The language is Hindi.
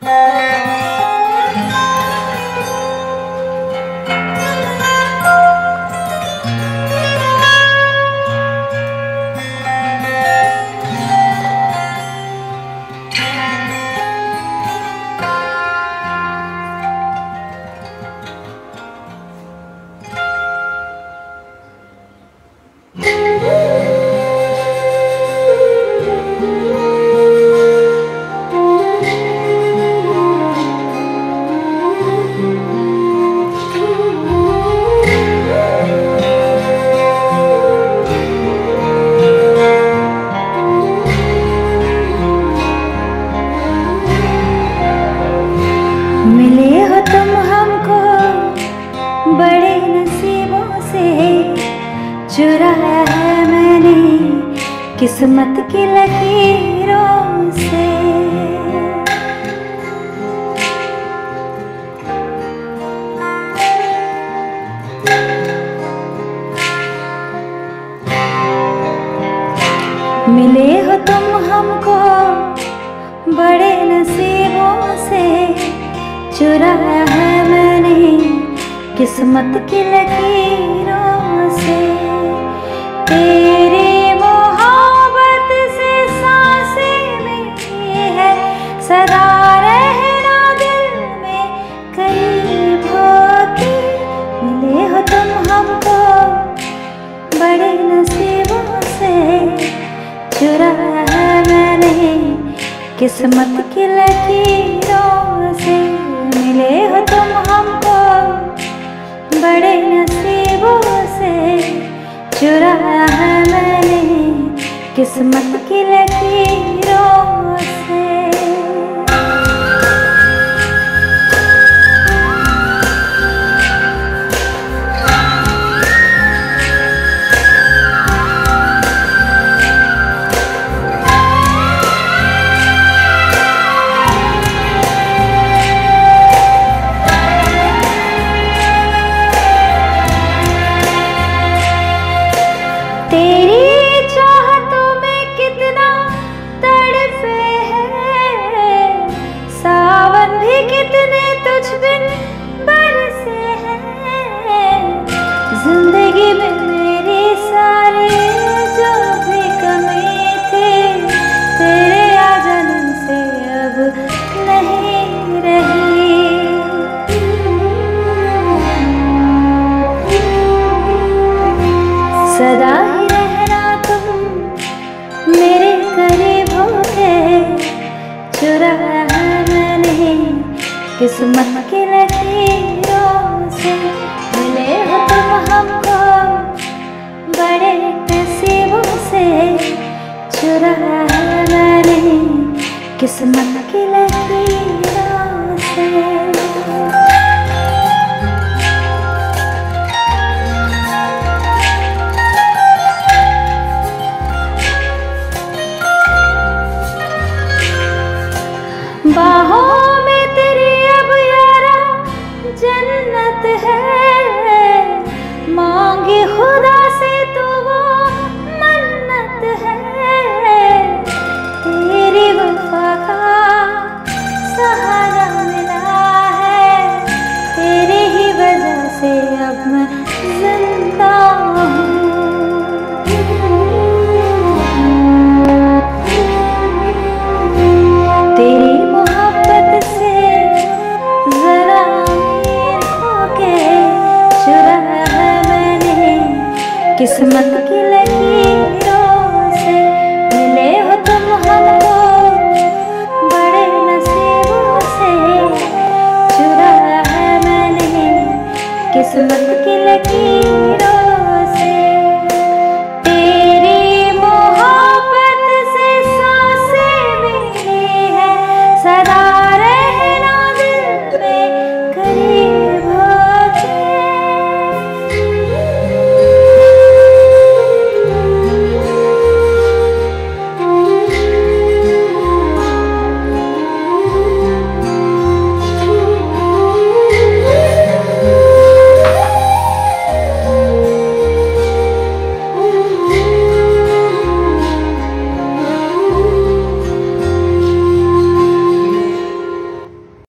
मिले हो तुम हमको बड़े नसीबों से, चुराया है मैंने किस्मत की लकीरों से। मिले हो तुम हमको बड़े नसीबों से, चुराया है मैंने किस्मत की लकीरों से। तेरी मोहब्बत से सांसें मिली है, सदा रहना दिल में करीब होके। मिले हो तुम हमको बड़े नसीबों से, चुराया है मैंने किस्मत की लकीरों से। मिले हो तुम हमको बड़े नसीबों से, चुराया है मैंने किस्मत की लकीरों से। तेरी चाहतों में कितना तड़पे हैं, सावन भी कितने तुझ बिन बरसे हैं। जिंदगी में मेरी सारी जो भी कमी थी, तेरे आ जाने से अब नहीं रही। सदा मेरे करीब होके, चुराया है मैंने किस्मत की लकीरों से। मिले हो तुम हमको बड़े नसीबों से, चुराया है मैंने किस्मत की लकीरों से। बाहों में तेरी अब यारा जन्नत है, मांगी खुदा से तो वो मन्नत है। तेरी वफा का सहारा मिला है, तेरी ही वजह से अब मैं जिंदा हूँ। तेरी मोहब्बत से जरा अमीर होके, चुराया है मैंने किस्मत की लकीरों से। मिले हो तुम हमको बड़े नसीबों से, चुराया है मैंने किस्मत की